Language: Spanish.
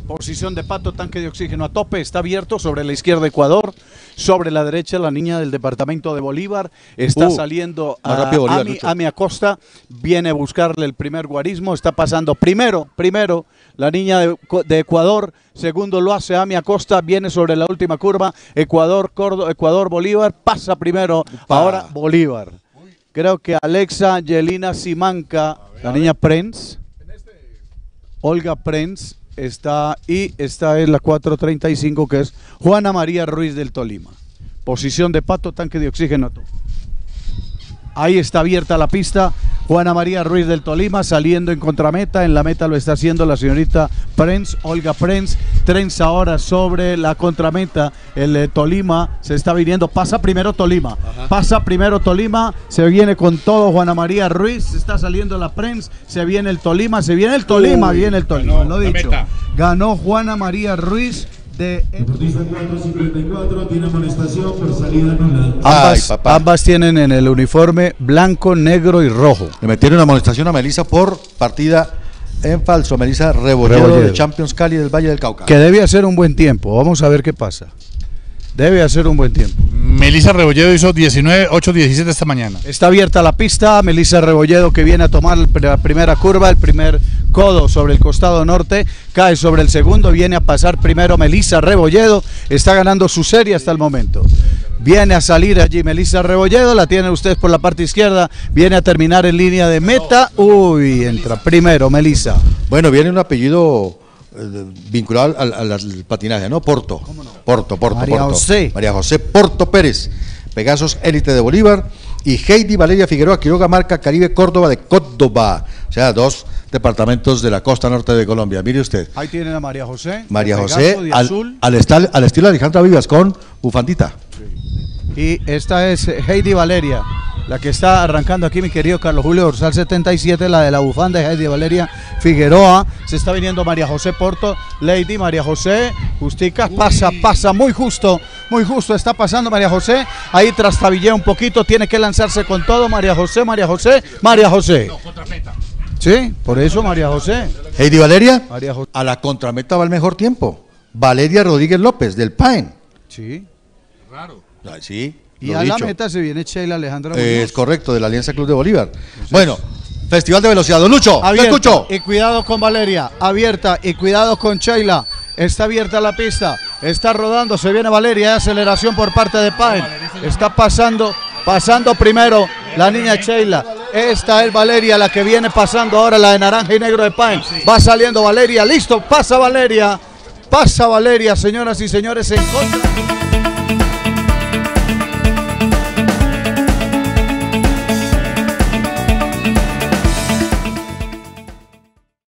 Posición de Pato, tanque de oxígeno a tope, está abierto sobre la izquierda Ecuador, sobre la derecha la niña del departamento de Bolívar, está saliendo Ami Acosta, viene a buscarle el primer guarismo, está pasando primero la niña de Ecuador, segundo lo hace Ami Acosta, viene sobre la última curva, Ecuador, Bolívar, pasa primero, ahora Bolívar. Creo que Alexa Yelina Simanca, la niña Prenz, Olga Prenz, esta es la 435, que es Juana María Ruiz del Tolima. Posición de Pato, tanque de oxígeno. Ahí está abierta la pista. Juana María Ruiz del Tolima saliendo en contrameta. En la meta lo está haciendo la señorita Prenz, Olga Prenz. Trenz ahora sobre la contrameta. El Tolima se está viniendo. Pasa primero Tolima. Pasa primero Tolima. Se viene con todo Juana María Ruiz. Se está saliendo la Prenz. Se viene el Tolima. Se viene el Tolima. Viene el Tolima. Lo dicho. Ganó Juana María Ruiz. Deportista 454 tiene amonestación por salida nula. Ambas tienen en el uniforme blanco, negro y rojo. Le metieron una amonestación a Melissa por partida en falso. Melissa Rebolledo de Champions Cali del Valle del Cauca. Que debe hacer un buen tiempo. Vamos a ver qué pasa. Debe hacer un buen tiempo. Melissa Rebolledo hizo 19.817 esta mañana. Está abierta la pista. Melissa Rebolledo, que viene a tomar la primera curva, el primer codo sobre el costado norte, cae sobre el segundo, viene a pasar primero Melissa Rebolledo, está ganando su serie hasta el momento. Viene a salir allí Melissa Rebolledo, la tienen ustedes por la parte izquierda, viene a terminar en línea de meta. Uy, entra primero Melissa. Bueno, viene un apellido vinculado al patinaje, ¿no? Porto. ¿Cómo no? Porto. María José Porto Pérez, Pegasos Élite de Bolívar, y Heidi Valeria Figueroa Quiroga, marca Caribe Córdoba de Córdoba. O sea, dos departamentos de la costa norte de Colombia. Mire usted. Ahí tienen a María José. María José, al estilo de Alejandra Vivas, con bufandita. Sí. Y esta es Heidi Valeria, la que está arrancando aquí, mi querido Carlos Julio Dorsal 77, la de la bufanda de Heidi Valeria Figueroa. Se está viniendo María José Porto, Lady María José, justica, pasa muy justo, está pasando María José. Ahí trastabillea un poquito, tiene que lanzarse con todo. María José. No, contrameta. Sí, por eso María José. Heidi Valeria, a la contrameta va el mejor tiempo. Valeria Rodríguez López, del PAEN. Sí. Raro. Sí. Y a la meta se viene Sheila Alejandra Muñoz. Es correcto, de la Alianza Club de Bolívar. Entonces, bueno, Festival de Velocidad. Don Lucho, abierta, te escucho. Y cuidado con Valeria, abierta, y cuidado con Sheila. Está abierta la pista, está rodando, se viene Valeria, hay aceleración por parte de PAEN. Está pasando primero la niña Sheila. Esta es Valeria, la que viene pasando ahora, la de naranja y negro de PAEN. Va saliendo Valeria, listo, pasa Valeria, señoras y señores, en contra.